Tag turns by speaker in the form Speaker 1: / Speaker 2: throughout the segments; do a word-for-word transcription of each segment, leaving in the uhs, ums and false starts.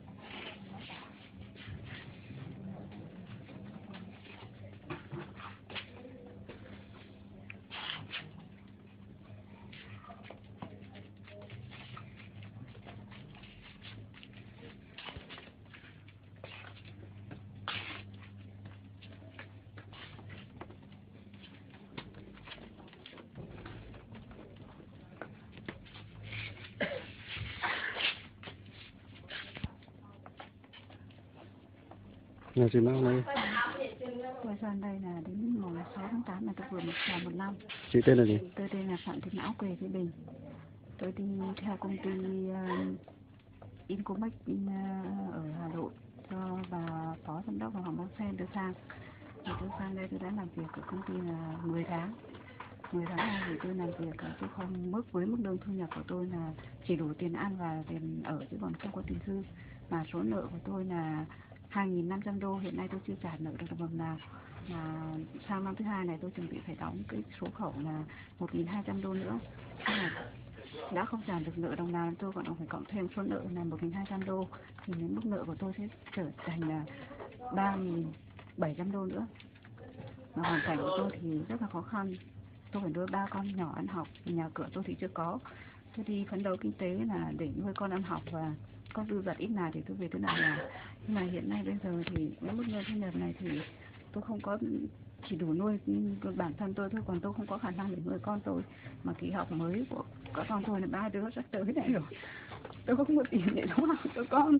Speaker 1: Nhà chị Mão này.
Speaker 2: Thời gian đây là đến mùng sáu tháng tám là tôi vừa một tròn một năm.
Speaker 1: Chị tên là gì?
Speaker 2: Tôi tên là Phạm Thị Mão, quê Thái Bình. Tôi đi theo công ty uh, Incomex uh, ở Hà Nội cho bà phó giám đốc và Hoàng Bông Sen đưa sang. Thì tôi sang đây tôi đã làm việc ở công ty là mười tháng. mười tháng này thì tôi làm việc tôi không mức với mức lương thu nhập của tôi là chỉ đủ tiền ăn và tiền ở chứ còn không có tiền dư. Mà số nợ của tôi là hai nghìn năm trăm đô, hiện nay tôi chưa trả nợ được đồng nào. Mà sang năm thứ hai này tôi chuẩn bị phải đóng cái số khẩu là một nghìn hai trăm đô nữa. Thế là đã không trả được nợ đồng nào, tôi còn phải cộng thêm số nợ là một nghìn hai trăm đô, thì đến mức nợ của tôi sẽ trở thành là ba nghìn bảy trăm đô nữa. Mà hoàn cảnh của tôi thì rất là khó khăn, tôi phải nuôi ba con nhỏ ăn học, nhà cửa tôi thì chưa có. Tôi đi phấn đấu kinh tế là để nuôi con ăn học và có dư dật ít nào thì tôi về tôi làm nhà. Nhưng mà hiện nay bây giờ thì với mức lương thu nhập này thì tôi không có, chỉ đủ nuôi bản thân tôi thôi, còn tôi không có khả năng để nuôi con tôi. Mà kỳ học mới của các con tôi là ba đứa sắp tới này rồi, tôi không có tiền để đóng học cho con.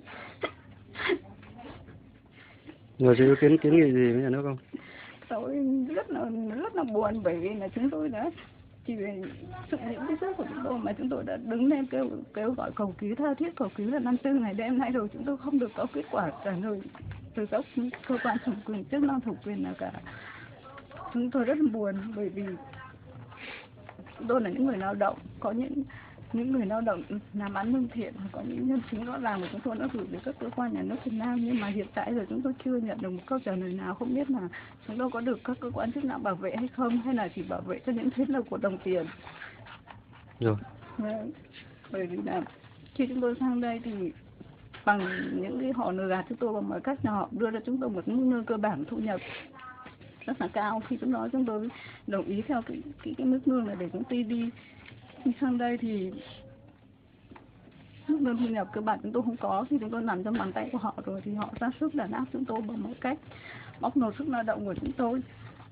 Speaker 1: Rồi chị có kiến kiến nghị gì với nhà nước không?
Speaker 2: Tôi rất là rất là buồn, bởi vì là chúng tôi đã chỉ về sự những cái sức của chúng tôi mà chúng tôi đã đứng lên kêu kêu gọi cầu cứu, tha thiết cầu cứu là năm tư ngày đêm nay rồi, chúng tôi không được có kết quả trả lời từ các cơ quan thẩm quyền, chức năng thẩm quyền nào cả. Chúng tôi rất là buồn, bởi vì chúng tôi là những người lao động, có những những người lao động làm ăn lương thiện, có những nhân chứng rõ ràng mà chúng tôi đã gửi đến các cơ quan nhà nước Việt Nam, nhưng mà hiện tại giờ chúng tôi chưa nhận được một câu trả lời nào. Không biết là chúng tôi có được các cơ quan chức năng bảo vệ hay không, hay là chỉ bảo vệ cho những thế lực của đồng tiền.
Speaker 1: Rồi.
Speaker 2: Vâng. Bởi vì là khi chúng tôi sang đây thì bằng những cái họ lừa gạt chúng tôi bằng mọi cách nào, họ đưa ra chúng tôi một mức lương cơ bản thu nhập rất là cao. Khi chúng nói chúng tôi đồng ý theo cái cái, cái mức lương này để công ty đi. Khi sang đây thì mức lương thu nhập cơ bản chúng tôi không có, khi chúng tôi nằm trong bàn tay của họ rồi thì họ ra sức đàn áp chúng tôi bằng mọi cách, bóc lột sức lao động của chúng tôi.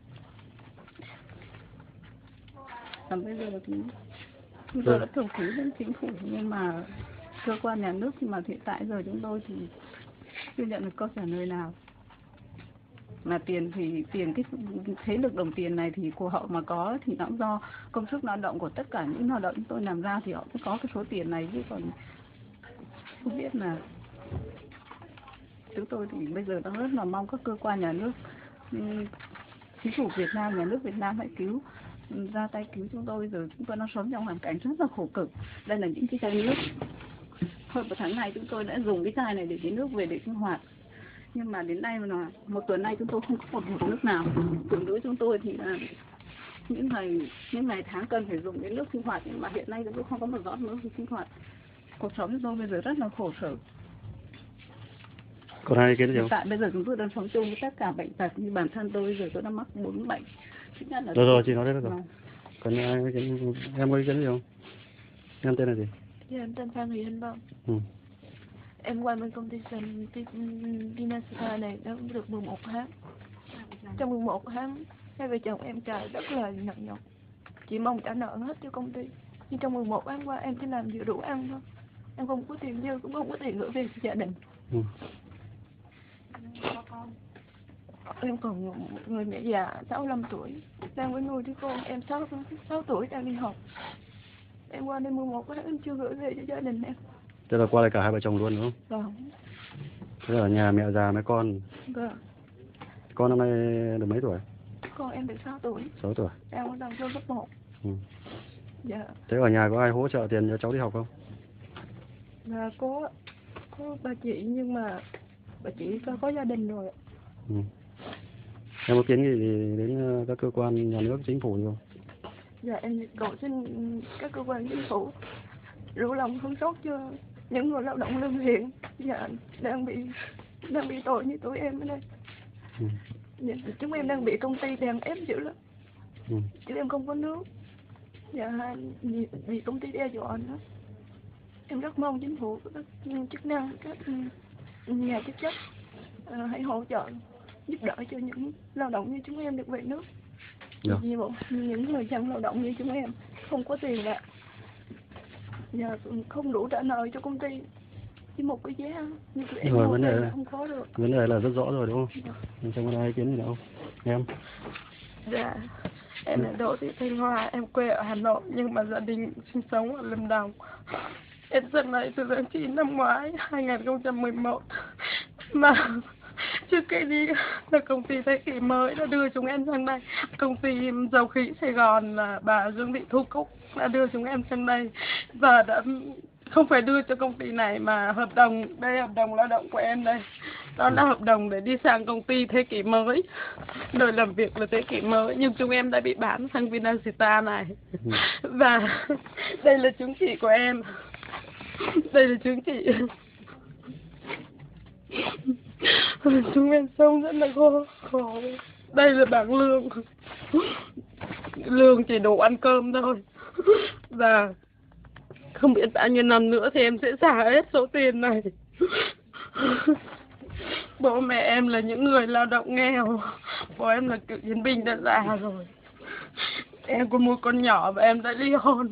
Speaker 2: Và bây giờ thì chúng tôi đã cầu cứu đến chính phủ, nhưng mà cơ quan nhà nước thì mà hiện tại giờ chúng tôi thì chưa nhận được câu trả lời nào. Mà tiền thì tiền cái thế lực đồng tiền này thì của họ mà có thì nó cũng do công sức lao động của tất cả những lao động chúng tôi làm ra thì họ sẽ có cái số tiền này, chứ còn không biết là chúng tôi thì bây giờ đang rất là mong các cơ quan nhà nước, chính phủ Việt Nam, nhà nước Việt Nam hãy cứu, ra tay cứu chúng tôi. Bây giờ chúng tôi đang sống trong hoàn cảnh rất là khổ cực. Đây là những cái chai nước, hơn một tháng nay chúng tôi đã dùng cái chai này để lấy nước về để sinh hoạt, nhưng mà đến nay là một tuần nay chúng tôi không có một giọt nước nào. Tương đối chúng tôi thì là những ngày những ngày tháng cần phải dùng đến nước sinh hoạt, nhưng mà hiện nay chúng tôi không có một giọt nước sinh hoạt. Cuộc sống chúng tôi bây giờ rất là khổ sở.
Speaker 1: Còn hai ý kiến gì không?
Speaker 2: Tại bây giờ chúng tôi đang sống chung với tất cả bệnh tật, như bản thân tôi bây giờ tôi đang mắc bốn bệnh. Thứ nhất là
Speaker 1: rồi rồi chị nói đấy rồi. Còn ai ý kiến, em có ý kiến gì không? Em tên là gì?
Speaker 3: Dạ em tên Phan Thị Hinh Vân.
Speaker 1: Ừ.
Speaker 3: Em qua bên công ty Sun Vinasita này đã được mười một tháng. Trong mười một tháng, hai vợ chồng em trả rất là nặng nhọc, chỉ mong trả nợ hết cho công ty. Nhưng trong mười một tháng qua em chỉ làm vừa đủ ăn thôi, em không có tiền dư, cũng không có tiền gửi về gia đình.
Speaker 1: Ừ.
Speaker 3: Em còn một người mẹ già sáu mươi lăm tuổi đang với nuôi đứa con em sáu sáu tuổi đang đi học. Em qua đây mười một tháng em chưa gửi về cho gia đình em.
Speaker 1: Tức là qua đây cả hai vợ chồng luôn đúng không?
Speaker 3: Vâng.
Speaker 1: Thế là ở nhà mẹ già mấy con.
Speaker 3: Vâng.
Speaker 1: Con năm nay được mấy tuổi?
Speaker 3: Con em được sáu tuổi.
Speaker 1: sáu tuổi.
Speaker 3: Em đang vô lớp một.
Speaker 1: Ừ.
Speaker 3: Dạ.
Speaker 1: Thế ở nhà có ai hỗ trợ tiền cho cháu đi học không?
Speaker 3: Là có có bà chị, nhưng mà bà chị có, có gia đình rồi.
Speaker 1: Ừ. Em có kiến nghị gì đến các cơ quan nhà nước, chính phủ gì không?
Speaker 3: Dạ em cầu xin các cơ quan chính phủ rủ lòng thương xót cho những người lao động lương thiện dạ, đang bị đang bị tội như tụi em ở đây.
Speaker 1: Ừ.
Speaker 3: Dạ, chúng em đang bị công ty đàn ép dữ lắm.
Speaker 1: Ừ.
Speaker 3: Chứ em không có nước. Dạ, vì, vì công ty đe dọa nữa. Em rất mong chính phủ, các chức năng, các nhà chức trách à, hãy hỗ trợ, giúp đỡ cho những lao động như chúng em được về nước.
Speaker 1: Dạ.
Speaker 3: Vì một, những người dân lao động như chúng em không có tiền bạc, và không đủ trả nợ cho công ty. Chỉ một cái giá như tụi em
Speaker 1: Rồi, vấn đề là
Speaker 3: không có được.
Speaker 1: vấn đề là rất rõ rồi đúng không?
Speaker 3: Dạ.
Speaker 1: Trong có ai ý kiến gì đâu em?
Speaker 3: Dạ, em là Đỗ Thị Thanh Hoa, em quê ở Hà Nội nhưng mà gia đình sinh sống ở Lâm Đồng. Em sang đây từ tháng chín năm ngoái hai nghìn không trăm mười một. Mà trước khi đi là công ty Thế Kỷ Mới đã đưa chúng em sang đây. Công ty dầu khí Sài Gòn là bà Dương Thị Thu Cúc đã đưa chúng em sang đây và đã không phải đưa cho công ty này mà hợp đồng, đây hợp đồng lao động của em đây. Đó là hợp đồng để đi sang công ty Thế Kỷ Mới. Nơi làm việc là Thế Kỷ Mới nhưng chúng em đã bị bán sang Vinasita này.
Speaker 1: Ừ.
Speaker 3: Và đây là chứng chỉ của em. Đây là chứng chỉ. Chúng em sống rất là khổ, khổ. Đây là bảng lương. Lương chỉ đủ ăn cơm thôi. Và không biết bao nhiêu năm nữa thì em sẽ trả hết số tiền này. Bố mẹ em là những người lao động nghèo. Bố em là cựu chiến binh đã già rồi. Em có một con nhỏ và em đã ly hôn.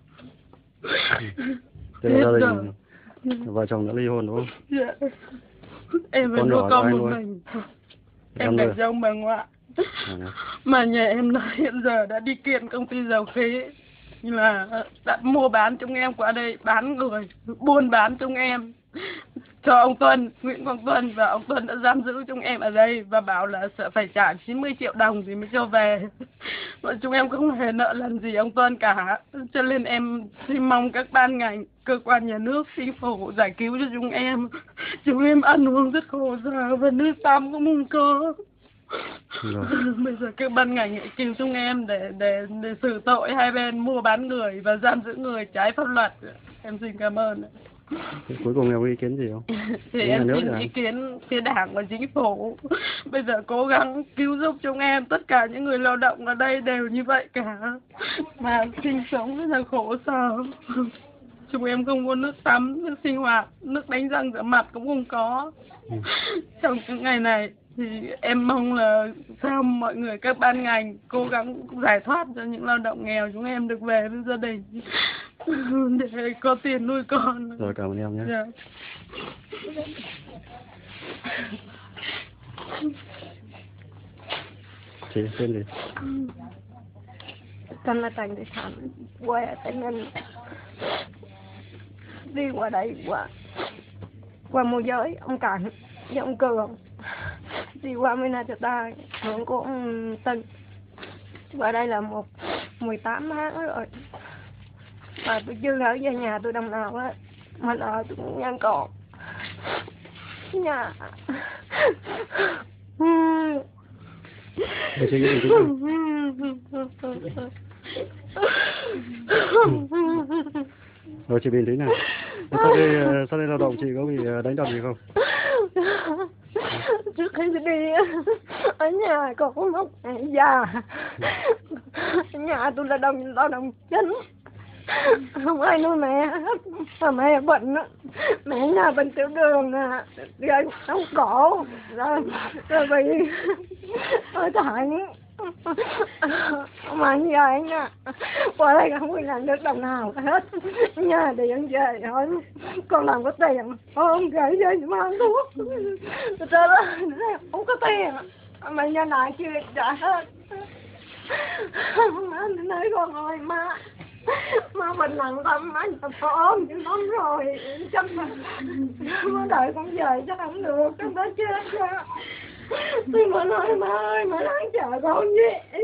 Speaker 1: Thế là gia đình vợ chồng đã ly hôn đúng không?
Speaker 3: Dạ. Em phải
Speaker 1: Con
Speaker 3: nuôi
Speaker 1: nhỏ
Speaker 3: con
Speaker 1: ai
Speaker 3: một
Speaker 1: nuôi?
Speaker 3: mình.
Speaker 1: Em
Speaker 3: Em
Speaker 1: nuôi
Speaker 3: phải
Speaker 1: à?
Speaker 3: dông bà ngoại.
Speaker 1: À,
Speaker 3: Mà nhà em là hiện giờ đã đi kiện công ty dầu khí là đã mua bán chúng em qua đây, bán người, buôn bán chúng em cho ông Tuân, Nguyễn Quang Tuân, và ông Tuân đã giam giữ chúng em ở đây và bảo là sẽ phải trả chín mươi triệu đồng thì mới cho về. Mà chúng em không hề nợ lần gì ông Tuân cả, cho nên em xin mong các ban ngành, cơ quan nhà nước, chính phủ giải cứu cho chúng em. Chúng em ăn uống rất khổ sở và nước tắm cũng không có.
Speaker 1: rồi.
Speaker 3: Bây giờ các ban ngành hãy cứu chúng em để để để xử tội hai bên mua bán người và giam giữ người trái pháp luật. Em xin cảm ơn.
Speaker 1: Thế cuối cùng em có ý kiến gì không?
Speaker 3: Thì
Speaker 1: Ý
Speaker 3: em
Speaker 1: nhà nước
Speaker 3: xin
Speaker 1: hả?
Speaker 3: ý kiến phía đảng và chính phủ bây giờ cố gắng cứu giúp chúng em. Tất cả những người lao động ở đây đều như vậy cả, mà sinh sống rất là khổ sở. Chúng em không có nước tắm, nước sinh hoạt, nước đánh răng rửa mặt cũng không có.
Speaker 1: Ừ.
Speaker 3: Trong những ngày này thì em mong là sao mọi người, các ban ngành cố gắng giải thoát cho những lao động nghèo chúng em được về với gia đình để có tiền nuôi con.
Speaker 1: Rồi, cảm ơn em nhé.
Speaker 3: Dạ.
Speaker 1: Chị tên gì?
Speaker 3: Tên là Trần Thị Thạnh, quê ở Tây Ninh. Đi qua đây qua qua môi giới ông Cảnh với ông Cường, đi qua Minnesota hưởng của ông Tân. Qua đây là một mười tám tháng rồi, và tôi chưa ở về nhà tôi đồng nào á, mà nợ tôi cũng đang còn nhà.
Speaker 1: Em suy nghĩ gì chút nào? Rồi chị bình tĩnh nào. Thế sau đây, ờ, sau đây lao động chị có bị ờ, đánh đập gì không?
Speaker 3: Trước khi đi ở nhà còn có một mẹ già. Nhà tôi là đồng lao động chính, không ai nuôi mẹ hết. Mà mẹ bệnh á, mẹ nhà bệnh tiểu đường nè, rồi đau cổ, rồi rồi bị ở thận. Mà như vậy nha, qua đây không có nhận được đồng nào hết. Nhà điện về hỏi con làm có tiền không, gửi về mà ăn thuốc. Tôi nói là không có tiền mà nhà này chưa trả hết. Anh nói con ơi má, má mình nặng tâm, má tập ốm chứ lắm rồi, chắc là má đợi con về chắc không được, con đã chết rồi. Tôi mà nói má ơi, má đáng chờ con gì.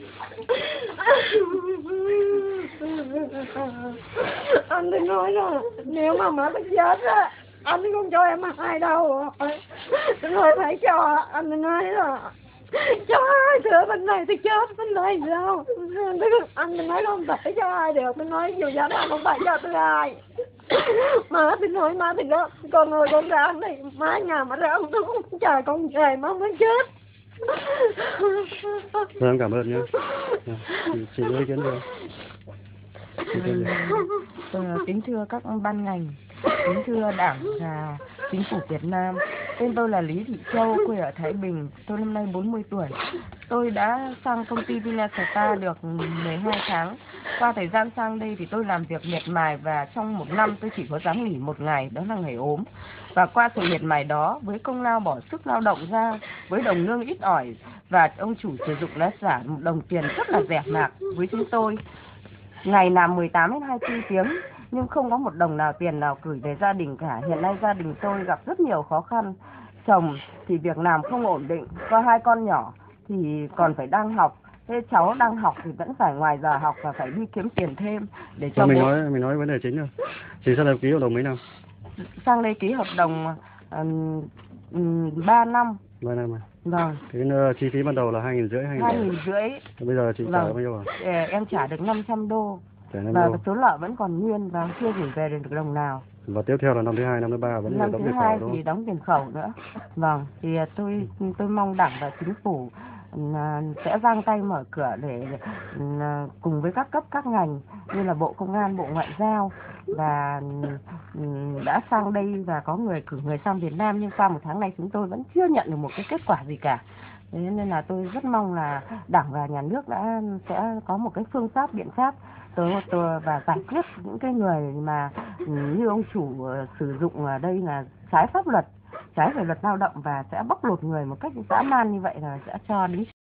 Speaker 3: Anh đừng nói rồi, nếu mà má bị chết á, anh không cho em hai đâu. Đừng nói phải cho, anh đừng nói rồi. Cho ai thừa bên này thì chết bên này sao? Anh đừng nói không thể cho ai được, tôi nói dù giá nào không phải cho tôi ai.
Speaker 4: Má thì nói má thì đó, con ngồi con ra này, má nhà mà ra ông tôi cũng trời con trời má mới chết.
Speaker 1: Rồi em cảm ơn nhé. Dạ, chị, chị có ý kiến gì không? Ý kiến gì?
Speaker 5: Ờ, kính thưa các ban ngành, kính thưa Đảng và Chính phủ Việt Nam. Tên tôi là Lý Thị Châu, quê ở Thái Bình. Tôi năm nay bốn mươi tuổi. Tôi đã sang công ty Vinastar được mười hai tháng. Qua thời gian sang đây thì tôi làm việc miệt mài và trong một năm tôi chỉ có dám nghỉ một ngày, đó là ngày ốm. Và qua sự miệt mài đó, với công lao bỏ sức lao động ra, với đồng lương ít ỏi và ông chủ sử dụng đã trả một đồng tiền rất là rẻ mạt với chúng tôi. Ngày làm mười tám đến hai mươi bốn tiếng nhưng không có một đồng nào tiền nào gửi về gia đình cả. Hiện nay gia đình tôi gặp rất nhiều khó khăn. Chồng thì việc làm không ổn định, có hai con nhỏ thì còn phải đang học. Thế cháu đang học thì vẫn phải ngoài giờ học và phải đi kiếm tiền thêm để cho
Speaker 1: Thôi mình
Speaker 5: bố.
Speaker 1: nói mình nói vấn đề chính rồi. Chị sẽ làm ký hợp đồng mấy năm?
Speaker 5: Sang đây ký hợp đồng um, um, ba năm.
Speaker 1: Ba năm à?
Speaker 5: Vâng.
Speaker 1: Cái uh, chi phí ban đầu là hai nghìn rưỡi, hai
Speaker 5: Hai nghìn rưỡi.
Speaker 1: Bây giờ chị trả
Speaker 5: Vâng.
Speaker 1: bao nhiêu à?
Speaker 5: Ờ, em trả được năm trăm đô.
Speaker 1: Trả năm
Speaker 5: Và
Speaker 1: đô.
Speaker 5: số nợ vẫn còn nguyên và chưa gửi về được đồng nào.
Speaker 1: Và tiếp theo là năm thứ hai, năm thứ ba vẫn
Speaker 5: Năm
Speaker 1: đóng
Speaker 5: thứ
Speaker 1: tiền
Speaker 5: hai
Speaker 1: khẩu đúng
Speaker 5: thì
Speaker 1: không?
Speaker 5: đóng tiền khẩu nữa. Vâng, thì tôi tôi mong Đảng và Chính phủ à, sẽ giang tay mở cửa để à, cùng với các cấp các ngành như là Bộ Công an, Bộ Ngoại giao và um, đã sang đây và có người cử người sang Việt Nam, nhưng qua một tháng này chúng tôi vẫn chưa nhận được một cái kết quả gì cả. Thế nên là tôi rất mong là Đảng và Nhà nước đã sẽ có một cái phương pháp biện pháp tôi tôi và giải quyết những cái người mà như ông chủ uh, sử dụng ở đây là trái pháp luật, trái về luật lao động và sẽ bóc lột người một cách dã man như vậy là sẽ cho đến